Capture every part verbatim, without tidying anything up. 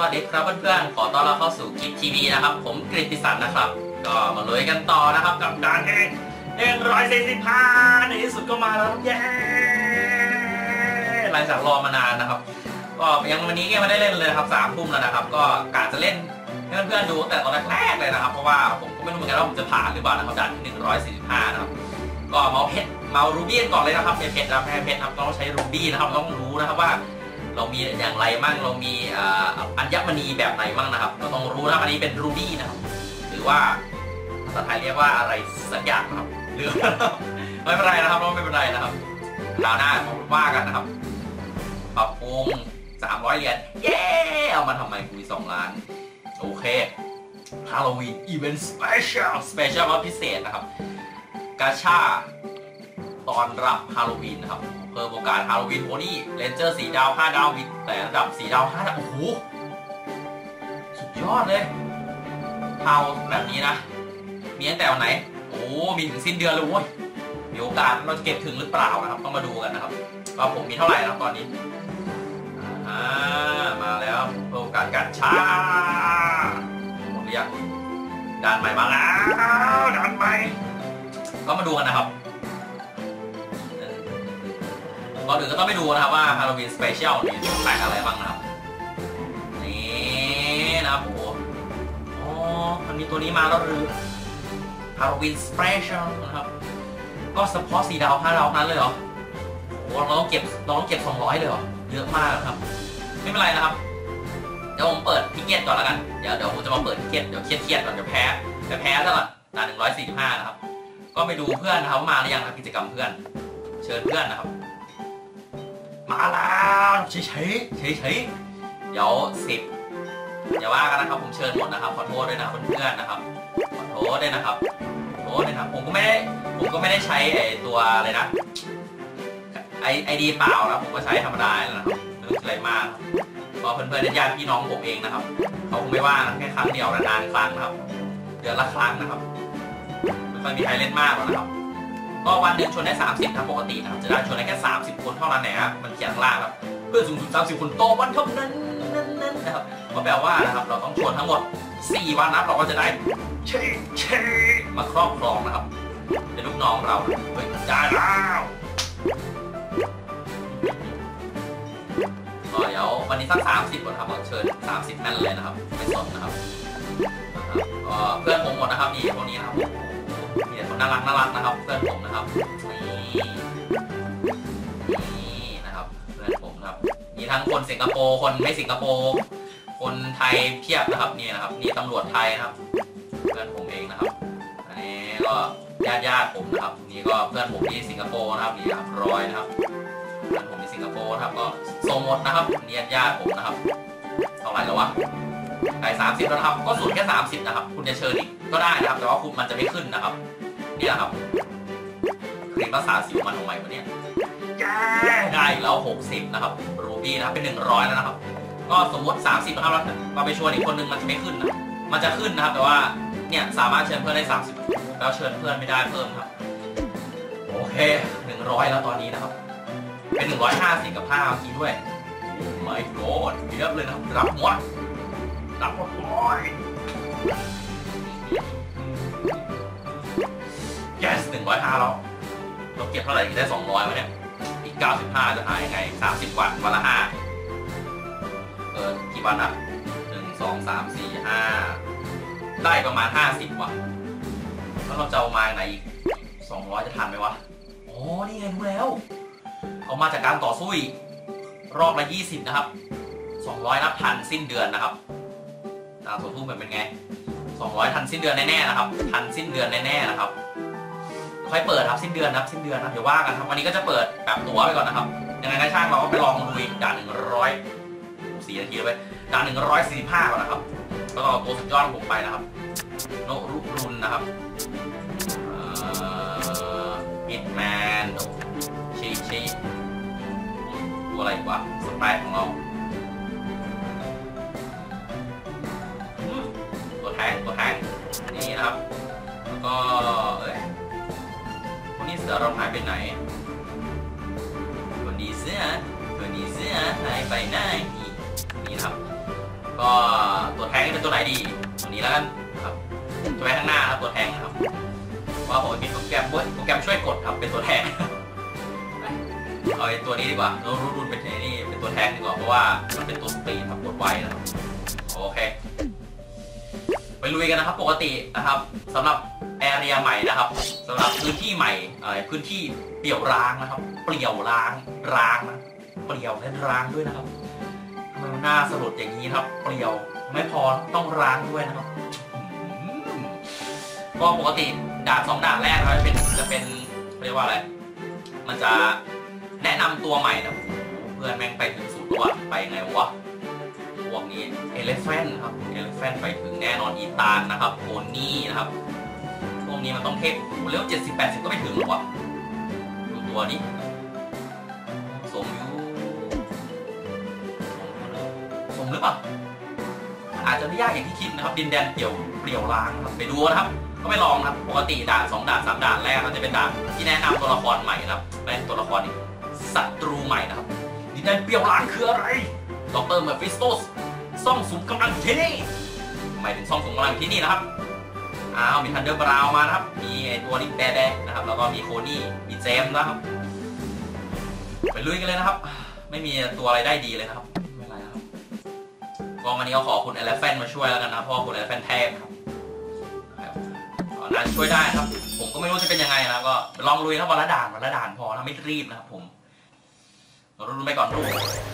วัสดีครับเพื่อนๆขอต้อนรับเข้าสู่กิจทีวีนะครับผมกฤติศักดิ์นะครับก็มาลุยกันต่อนะครับกับการแข่งหนึ่งร้อยสี่สิบห้าในที่สุดก็มาแล้วเย้หลังจากรอมานานนะครับก็ยังวันนี้ก็ไม่ได้เล่นเลยครับสามทุ่มแล้วนะครับก็กะจะเล่นให้เพื่อนๆดูแต่ตอนแรกๆเลยนะครับเพราะว่าผมก็ไม่รู้เหมือนกันว่าผมจะผ่านหรือเปล่านะครับด่านที่หนึ่งร้อยสี่สิบห้านะครับก็เมาเพชรเมารูบี้ก่อนเลยนะครับเพชรนะแพ้เพชรครับต้องใช้รูบี้นะครับต้องรู้นะครับว่าเรามีอย่างไรมั่งเรามีอัญมณีแบบไหนมั่งนะครับเราต้องรู้นะอันนี้เป็นรูบี้นะครับหรือว่าภาษาไทยเรียกว่าอะไรสักอย่างนะครับหรือไม่เป็นไรนะครับเราไม่เป็นไรนะครับคราวหน้าผมว่ากันนะครับปรับปรุงสามร้อยเหรียญเย้เอามาทำไมคุยสองล้านโอเคฮาโลวีนอีเวนต์สเปเชียลสเปเชียลพิเศษนะครับกาชาตอนรับฮาโลวีนนะครับเพิ่มโอกาสฮาโลวีนโพนี่เรนเจอร์สี่ดาวห้าดาวมีแต่ระดับสี่ดาวห้าดาวโอ้โหสุดยอดเลยเผาแบบนี้นะมีตั้งแต่วันไหนโอ้มีถึงสิ้นเดือนเลยโว้ยมีโอกาสเราจะเก็บถึงหรือเปล่านะครับต้องมาดูกันนะครับว่าผมมีเท่าไหร่นะครับตอนนี้อ่ามาแล้วเพิ่มโอกาสการช้าหมดหรือยังด่านใหม่มาแล้วด่านใหม่ก็มาดูกันนะครับก่อนอื่นก็ต้องไปดูนะครับว่าฮาโลวีนสเปเชียลนี่แปลกอะไรบ้างนะครับนี่นะครับโอ้โหอ๋อมันมีตัวนี้มาแล้วหรือฮาโลวีนสเปเชียลนะครับก็เฉพาะสี่ดาวห้าดาวนั้นเลยเหรอโอ้เราต้องเก็บเราต้องเก็บสองร้อยเลยเหรอเยอะมากครับไม่เป็นไรนะครับเดี๋ยวผมเปิดพิกเก็ตก่อนแล้วกันเดี๋ยวเดี๋ยวผมจะมาเปิดพิกเก็ตเดี๋ยวเครียดเครียดก่อนเดี๋ยวแพ้เดี๋ยวแพ้ซะก่อนด่านหนึ่งร้อยสี่สิบห้านะครับก็ไปดูเพื่อนนะครับมาหรือยังครับกิจกรรมเพื่อนเชิญเพื่อนนะครับมาแล้วเฉยเฉยเฉยเฉยเดี๋ยวสิบอย่าว่ากันนะครับผมเชิญหมดนะครับขอโทษด้วยนะเพื่อนๆนะครับขอโทษด้วยนะครับขอโทษด้วยนะครับผมก็ไม่ได้ผมก็ไม่ได้ใช้ไอตัวอะไรนะไอไอดีเปล่านะผมก็ใช้ธรรมดาแล้วนะครับไม่ต้องอะไรมากเพราะเพื่อนๆญาติพี่น้องผมเองนะครับเขาคงไม่ว่าแค่ครั้งเดียวนานๆครั้งนะครับเดือนละครั้งนะครับไม่ค่อยมีใครเล่นมากหรอกนะครับก็วันหนึ่งชนได้สามสิบนะปกตินะครับจะได้ชนได้แค่สามสิบคนเท่านั้นแหละครับมันเขียนข้างล่างครับเพื่อสูงสุดสามสิบคนต่อวันเท่านั้นนั่นนะครับก็แปลว่านะครับเราต้องชนทั้งหมดสี่วันนะเราก็จะได้เชเชมาครอบครองนะครับเป็นลูกน้องเราเฮ้ยได้แล้วก็เดี๋ยววันนี้สักสามสิบคนครับเชิญสามสิบนั่นเลยนะครับไม่สนนะครับก็เพื่อนผมหมดนะครับนี่พวกนี้นะครับมีแต่คนน่ารักน่ารักนะครับเพื่อนผมนะครับนี่นี่นะครับเพื่อนผมครับมีทั้งคนสิงคโปร์คนไม่สิงคโปร์คนไทยเพียบนะครับนี่นะครับนี่ตำรวจไทยนะครับเพื่อนผมเองนะครับอันนี้ก็ญาติญาติผมนะครับนี่ก็เพื่อนผมที่สิงคโปร์นะครับนี่ครับร้อยนะครับเพื่อนผมที่สิงคโปร์นะครับก็ส่งหมดนะครับนี่ญาติญาติผมนะครับเท่าไหร่แล้ววะไก่สามสิบแล้วครับก็สูตรแค่สามสิบนะครับคุณจะเชิญอีกก็ได้นะครับแต่ว่าคุณมันจะไม่ขึ้นนะครับนี่แหละครับครีมรักษาสิวมันของใหม่วันนี้ได้แล้วหกสิบนะครับรูบี้นะครับเป็นหนึ่งร้อยแล้วนะครับก็สมมติสามสิบนะครับเราไปชวนอีกคนนึงมันจะไม่ขึ้นนะมันจะขึ้นนะครับแต่ว่าเนี่ยสามารถเชิญเพื่อนได้สามสิบแล้วเชิญเพื่อนไม่ได้เพิ่มครับโอเคหนึ่งร้อยแล้วตอนนี้นะครับเป็นหนึ่งร้อยห้าสิบกับห้าเมื่อกี้ด้วยไม่โกรธเยอะเลยนะรับหมดรับหมดเลยyes หนึ่งร้อยห้าแล้วเราเก็บเท่าไหร่ได้สองร้อยวะเนี่ยอีกเก้าสิบห้าจะหายยังไงสามสิบวันวันละห้าเออกี่วันอ่ะหนึ่งสองสามสี่ห้าได้ประมาณห้าสิบวันแล้วเราจะเอามาไหนอีกสองร้อยจะทันไหมวะอ๋อนี่ไงรู้แล้วเอามาจากการต่อสู้อีกรอบละยี่สิบนะครับสองร้อยนับทันสิ้นเดือนนะครับตามตัวทุ่มเป็นไงสองร้อยทันสิ้นเดือนแน่ๆนะครับทันสิ้นเดือนแน่ๆนะครับค่อยเปิดครับสิ้นเดือนนะครับสิ้นเดือนนะเดี๋ยวว่ากันครับวันนี้ก็จะเปิดแบบตั๋วไปก่อนนะครับยังไงก็ช่างเราก็ไปลองลุยด่านหนึ่งร้อยสี่นาทีเลยด่านหนึ่งร้อยสี่สิบห้าก่อนนะครับก็เอาตัวสุดยอดผมไปนะครับโนรุรุนนะครับฮิตแมนชีชีตัวอะไรวะสไปร์ของเราตัวแทงตัวแทงนี่นะครับแล้วก็เอ้ยคนนี้เสือเราหายไปไหนคนนี้เสือคนนี้เสือหายไปไหนนี่นะครับก็ตัวไหนดีตัวนี้แล้วกันครับตัวแทงข้างหน้าครับตัวแทงครับว่าผมมีโปรแกรมโปรแกรมช่วยกดครับเป็นตัวแทงเอาไอ้ตัวนี้ดีกว่าเรารุ่นเป็นนี่เป็นตัวแทงดีกว่าเพราะว่ามันเป็นตัวสปีดครับกดไวนะครับโอเคไปลุยกันนะครับปกตินะครับสำหรับแอเรียใหม่นะครับสำหรับพื้นที่ใหม่พื้นที่เปลี่ยวร้างนะครับเปลี่ยวร้างร้างนะเปลี่ยวและร้างด้วยนะครับทำไมมันน่าสลดอย่างนี้ครับเปลี่ยวไม่พอต้องร้างด้วยนะครับก็ปกติด่านสองด่านแรกนะครับจะเป็นจะเป็นเรียกว่าอะไรมันจะแนะนำตัวใหม่นะเพื่อนแม่งไปถึงสุดตัวไปไงวะพวกนี้เอเลฟแฟนครับเอเลฟแฟนไปถึงแน่นอนอีตานนะครับโพนี่นะครับพวกนี้มันต้องเทพเร็วเจ็ดสิบแปดสิบก็ไม่ถึงหรอกวะดูตัวนี้สมอยู่สมหรือเปล่าอาจจะไม่ยากอย่างที่คิดนะครับดินแดนเปลี่ยวเปลี่ยวร้างครับไปดูนะครับก็ไปลองครับปกติด่านสองด่านสามด่านแรกมันจะเป็นด่านที่แนะนำตัวละครใหม่นะครับเป็นตัวละครศัตรูใหม่นะครับดินแดนเปลี่ยวร้างคืออะไรดรเมอร์ฟิสโตสซ่องสุมกำลังที่นี่ทำไมถึงซ่องสุมกำลังที่นี่นะครับอ้าวมีทันเดอร์บราวน์มานะครับมีไอตัวนี้แดดๆนะครับแล้วก็มีโคนี่มีเจมส์นะครับไปลุยกันเลยนะครับไม่มีตัวอะไรได้ดีเลยนะครับไม่ไรนะครับก็วันนี้เราขอคุณเอเลฟแฟนมาช่วยแล้วกันนะเพราะคุณเอเลฟแฟนแทบครับน่าช่วยได้ครับผมก็ไม่รู้จะเป็นยังไงนะก็ลองลุยครับวันละด่านวันละด่านพอนะไม่รีบนะครับผมเราลุ้นไปก่อนดู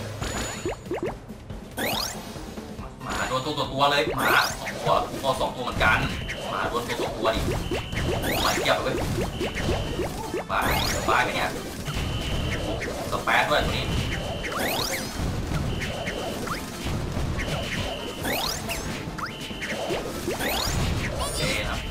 หมาโดนตัวตัวตัวเลยหมาสองตัวก็สองตัวเหมือนกันหมาโดนตัวตัวตัวดิหมาเทียบเลยบ้าบ้าไปเนี่ยสเปซด้วยตัวนี้โอเคครับ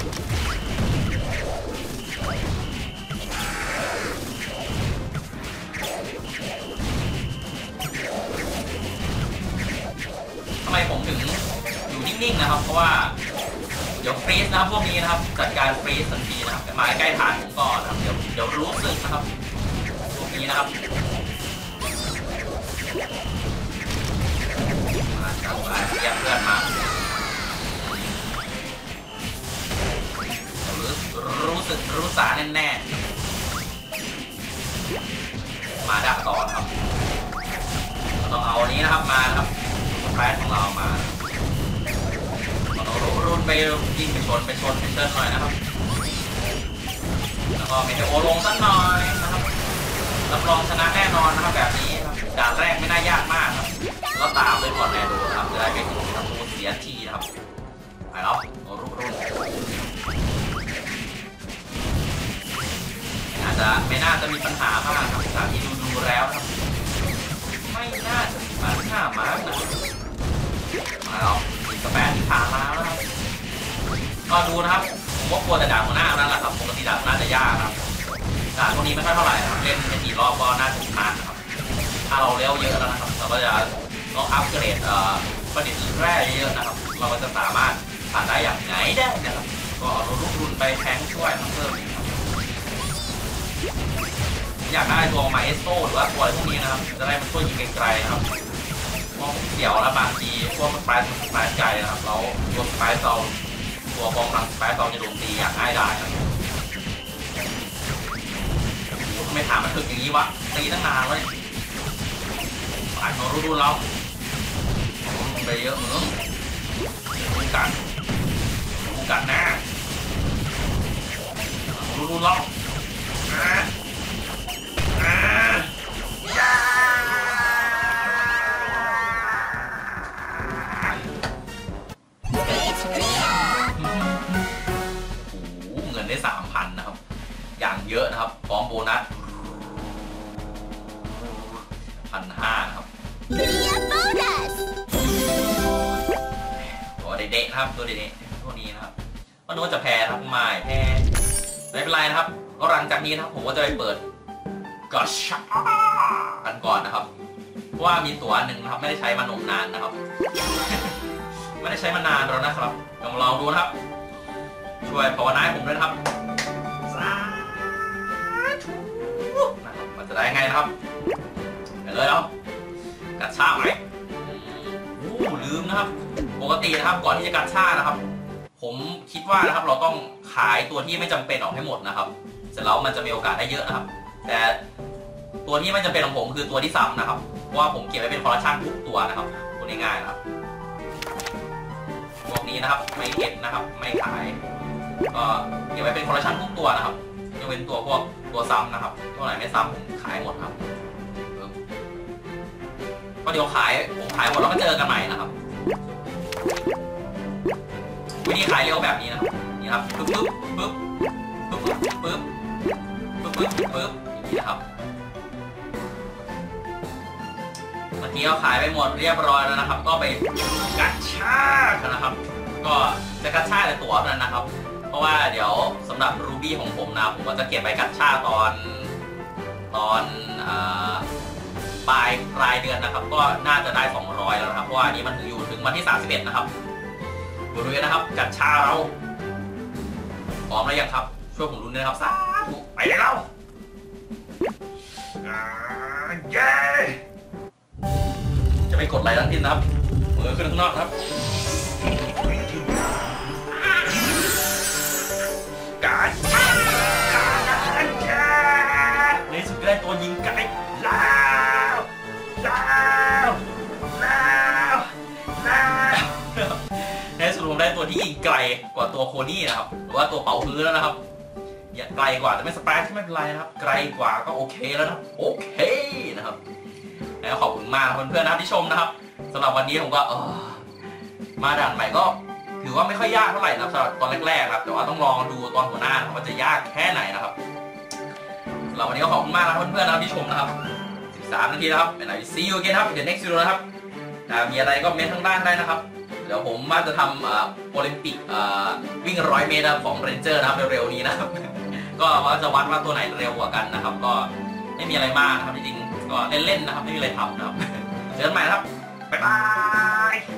ทำไมผมถึงอยู่นิ่งๆนะครับเพราะว่าเดี๋ยวฟรีซนะครับพวกนี้นะครับจัดการฟรีซทันทีนะครับมาใกล้ฐานผมก่อนนะครับเดี๋ยวเดี๋ยวรู้สึกนะครับพวกนี้นะครับมาจับไปเรียกเพื่อนมารู้สึกรู้สาแน่ๆมาดักต่อครับต้องเอาอันนี้นะครับมาครับแฟนของเรามาเรารุ่นไปยิงไปชนไปชนไปเชิญหน่อยนะครับแล้วก็เมเทโอลงสักหน่อยนะครับรับรองชนะแน่นอนนะครับแบบนี้ครับด่านแรกไม่น่ายากมากครับก็ตามเลยก่อนแน่ดูครับจะได้ไปถึงทำมูเสียทีนะครับไปแล้วรุ่นรุ่นอาจจะไม่น่าจะมีปัญหามากครับจากที่ดูดูแล้วครับไม่น่าจะมีปัญหามากนะมาแล้วอีกกระแปนที่ผ่านมาแล้วครับก็ดูนะครับผมก็กลัวแต่ด่านหัวหน้านั่นแหละครับปกติด่านหัวหน้าจะยากครับด่านพวกนี้ไม่ค่อยเท่าไหร่ครับเล่นไม่กี่รอบก็น่าจะชนะนะครับถ้าเราเลี้ยวเยอะแล้วนะครับเราก็จะต้องอัพเกรดประดิษฐ์แร่เยอะนะครับเราก็จะสามารถผ่านได้อย่างไหนได้นะครับก็เอารุ่นรุ่นไปแทงช่วยเพิ่มอีกครับอยากได้ตัวมาเอสโต้หรือว่าตัวอะไรพวกนี้นะครับจะได้มันช่วยยิงไกลๆนะครับพวกเสี่ยวแล้วบางทีพวกสไปซ์สไปซ์ไกลนะครับเราตัวสไปซ์เราตัวกองหลังสไปซ์เราจะโดนตีอย่างง่ายได้ครับทำไมถามมันถึงอย่างนี้วะตีตั้งนานเลยผ่านมารุ่นเราไปเยอะเหมือนกันกันหน้ารุ่นเราเงินได้สามพันนะครับอย่างเยอะนะครับพร้อมโบนัสพันห้าครับตัวเด็กๆครับตัวเด็กๆตัวนี้นะครับก็นึกว่าจะแพ้ครับไม่แพ้ไม่เป็นไรนะครับก็หลังจากนี้นะครับผมก็จะไปเปิดกัชชากันก่อนนะครับเพราะว่ามีตัวหนึ่งนะครับไม่ได้ใช้มานมนานนะครับไม่ได้ใช้มานานแล้วนะครับลองลองดูนะครับช่วยภาวนาให้ผมด้วยนะครับสาธุนะครับมันจะได้ไงนะครับไปเลยแล้วกัชชาไหมลืมนะครับปกตินะครับก่อนที่จะกัดชานะครับผมคิดว่านะครับเราต้องขายตัวที่ไม่จำเป็นออกให้หมดนะครับเสร็จแล้วมันจะมีโอกาสได้เยอะนะครับแต่ตัวที่ไม่จำเป็นของผมคือตัวที่ซ้ำนะครับเพราะว่าผมเก็บไว้เป็นคอลเลคชันทุกตัวนะครับพูดง่ายๆนะครับพวกนี้นะครับไม่เก็บนะครับไม่ขายก็เก็บไว้เป็นคอลเลคชันทุกตัวนะครับยกเว้นตัวพวกตัวซ้ำนะครับตัวไหนไม่ซ้ำผมขายหมดครับก็เดี๋ยวขายผมขายหมดแล้วมาเจอกันใหม่นะครับวิธีขายเร็วแบบนี้นะครับนี่ครับปึ๊บปึ๊บปึ๊บปึ๊บปึ๊บปึ๊บปึ๊บปึ๊บปึ๊บอย่างนี้นะครับเมื่อกี้เราขายไปหมดเรียบร้อยแล้วนะครับก็ไปกัดชากันนะครับก็จะกัดชาแต่ตัวนั้นนะครับเพราะว่าเดี๋ยวสำหรับรูบี้ของผมนะผมก็จะเก็บไปกัดชาตอนตอนปลายปลายเดือนนะครับก็น่าจะได้สองร้อยแล้วนะครับเพราะว่านี้มันอยู่ถึงวันที่สามสิบเอ็ดนะครับดูด้วยนะครับกัดชาเราพร้อมแล้วยังครับช่วยผมลุ้นด้วยนะครับสาธุไปเลยเราเย้จะไปกดไลค์ทั้งทีนะครับมือขึ้นข้างนอกครับกัดชากัดชาในสุดได้ตัวยิงไกลแล้วแล้วแล้วแล้วในสุดผมได้ตัวที่ยิงไกลกว่าตัวโคนี่นะครับหรือว่าตัวเป่าฮื้อแล้วนะครับอย่าไกลกว่าแต่ไม่สปาร์ที่ไม่เป็นไรนะครับไกลกว่าก็โอเคแล้วนะโอเคนะครับแล้วขอบคุณมากเพื่อนๆนะครับที่ชมนะครับสำหรับวันนี้ผมก็มาด่านใหม่ก็ถือว่าไม่ค่อยยากเท่าไหร่นะครับสำหรับตอนแรกๆครับแต่ว่าต้องลองดูตอนหัวหน้าว่าจะยากแค่ไหนนะครับสำหรับวันนี้ก็ขอบคุณมากนะเพื่อนๆนะครับที่ชมนะครับสิบสามนาทีนะครับเป็นไง see you again ครับ in the next video นะครับมีอะไรก็เมนข้างล่างได้นะครับเดี๋ยวผมว่าจะทำโอลิมปิกวิ่งร้อยเมตรของเรนเจอร์นะครับเร็วๆนี้นะครับก็ว่าจะวัดว่าตัวไหนเร็วกว่ากันนะครับก็ไม่มีอะไรมากนะครับจริงๆก็เล่นๆนะครับไม่มีอะไรทำนะครับเจอกันใหม่นะครับบ๊ายบาย